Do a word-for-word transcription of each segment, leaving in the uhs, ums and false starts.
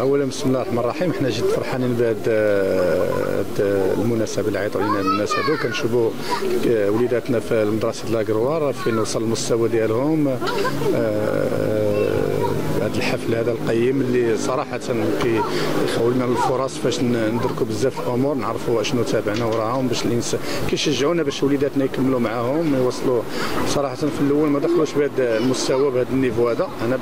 اولا بسم الله الرحمن الرحيم. حنا جد فرحانين بهذه المناسبه اللي عيطوا لنا الناس هذو. كنشوفوا وليداتنا في المدرسه لاكروار فين وصل المستوى ديالهم. هذا الحفل هذا القيم اللي صراحه كيخولنا الفرص فاش ندركوا بزاف الامور، نعرفوا اشنو تابعنا وراهم باش الانسان كيشجعونا باش وليداتنا يكملوا معاهم يوصلوا. صراحه في الاول ما دخلوش بهذا المستوى بهذا النيفو هذا. انا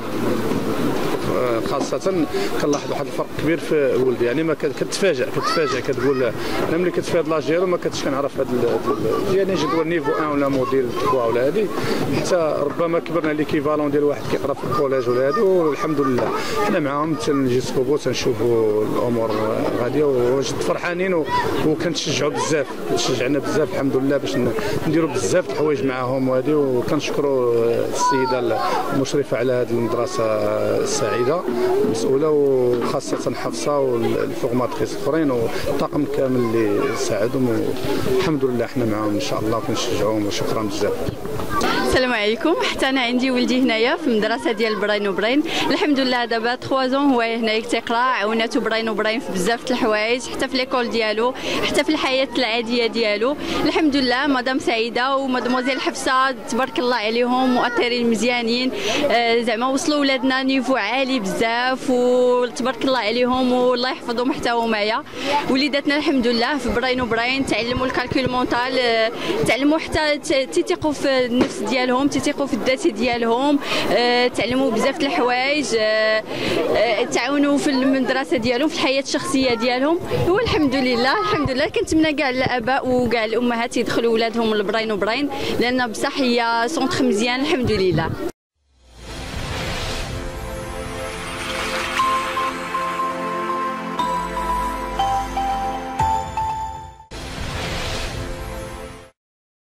خاصه كنلاحظ واحد الفرق كبير في ولدي، يعني ما كتفاجئ كتفاجئ كتقول انا ملي كنت في هذا لاج ديالو ما كنتش كنعرف هذا يعني جدول نيفو واحد ولا موديل ثلاثة ولا هذه، حتى ربما كبرنا ليكيفالون ديال واحد كيقرا في الكوليج ولا هذه. والحمد لله حنا معاهم تنجذبوا تنشوفوا الامور غاديه وجد فرحانين وكنتشجعوا بزاف تشجعنا بزاف الحمد لله باش نديروا بزاف د الحوايج معاهم وهذه. وكنشكروا السيده المشرفه على هذه المدرسه السعيده المسؤوله، وخاصه حفصه والفورماتريس الاخرين والطاقم كامل اللي ساعدهم. الحمد لله حنا معاهم ان شاء الله وكنشجعوهم وشكرا بزاف. السلام عليكم. حتى انا عندي ولدي هنايا في المدرسه ديال براين وبراين. الحمد لله دابا ثلاثة زون هو هنايا تيقرا، عاوناتو براين وبراين في بزاف د الحوايج حتى في ليكول ديالو حتى في الحياه العاديه ديالو. الحمد لله مدام سعيده ومدموزيل حفصه تبارك الله عليهم مؤثرين مزيانين. آه زعما وصلوا ولادنا نيفو عالي بزاف وتبارك الله عليهم والله يحفظهم حتى هما. وليداتنا الحمد لله في براين وبراين تعلموا الكالكول مونتال، آه تعلموا حتى تيثقوا في النفس ديالهم تيثقوا في الذات ديالهم، أه تعلموا بزاف د الحوايج، أه أه تعاونوا في المدرسه ديالهم في الحياه الشخصيه ديالهم. والحمد لله الحمد لله كنتمنى كاع الاباء وكاع الامهات يدخلوا ولادهم لبراين وبراين لان بصح هي سونتر مزيان الحمد لله.